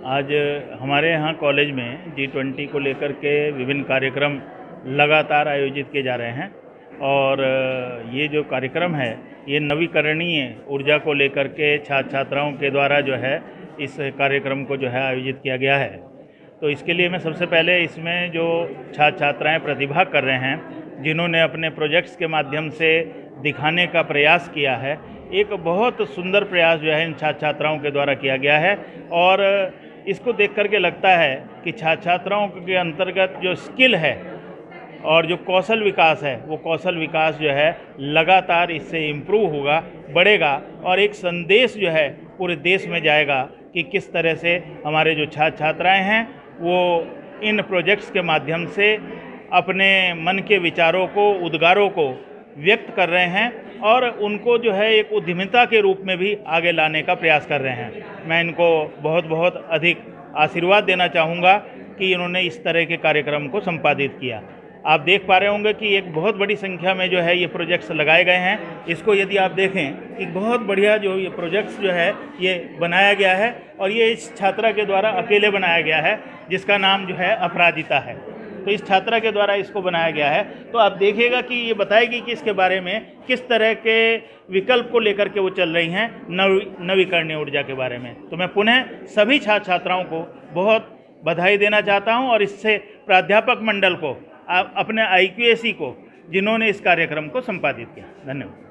आज हमारे यहाँ कॉलेज में G20 को लेकर के विभिन्न कार्यक्रम लगातार आयोजित किए जा रहे हैं और ये जो कार्यक्रम है ये नवीकरणीय ऊर्जा को लेकर के छात्र छात्राओं के द्वारा जो है इस कार्यक्रम को जो है आयोजित किया गया है। तो इसके लिए मैं सबसे पहले इसमें जो छात्र छात्राएँ प्रतिभाग कर रहे हैं, जिन्होंने अपने प्रोजेक्ट्स के माध्यम से दिखाने का प्रयास किया है, एक बहुत सुंदर प्रयास जो है इन छात्र छात्राओं के द्वारा किया गया है और इसको देख करके लगता है कि छात्र छात्राओं के अंतर्गत जो स्किल है और जो कौशल विकास है वो कौशल विकास जो है लगातार इससे इम्प्रूव होगा, बढ़ेगा और एक संदेश जो है पूरे देश में जाएगा कि किस तरह से हमारे जो छात्र छात्राएँ हैं वो इन प्रोजेक्ट्स के माध्यम से अपने मन के विचारों को, उद्गारों को व्यक्त कर रहे हैं और उनको जो है एक उद्यमिता के रूप में भी आगे लाने का प्रयास कर रहे हैं। मैं इनको बहुत बहुत अधिक आशीर्वाद देना चाहूँगा कि इन्होंने इस तरह के कार्यक्रम को संपादित किया। आप देख पा रहे होंगे कि एक बहुत बड़ी संख्या में जो है ये प्रोजेक्ट्स लगाए गए हैं। इसको यदि आप देखें कि बहुत बढ़िया जो ये प्रोजेक्ट्स जो है ये बनाया गया है और ये इस छात्रा के द्वारा अकेले बनाया गया है, जिसका नाम जो है अपराजिता है। तो इस छात्रा के द्वारा इसको बनाया गया है। तो आप देखिएगा कि ये बताएगी कि इसके बारे में किस तरह के विकल्प को लेकर के वो चल रही हैं नवीकरणीय ऊर्जा के बारे में। तो मैं पुनः सभी छात्र छात्राओं को बहुत बधाई देना चाहता हूं और इससे प्राध्यापक मंडल को, अपने IQAC को, जिन्होंने इस कार्यक्रम को संपादित किया। धन्यवाद।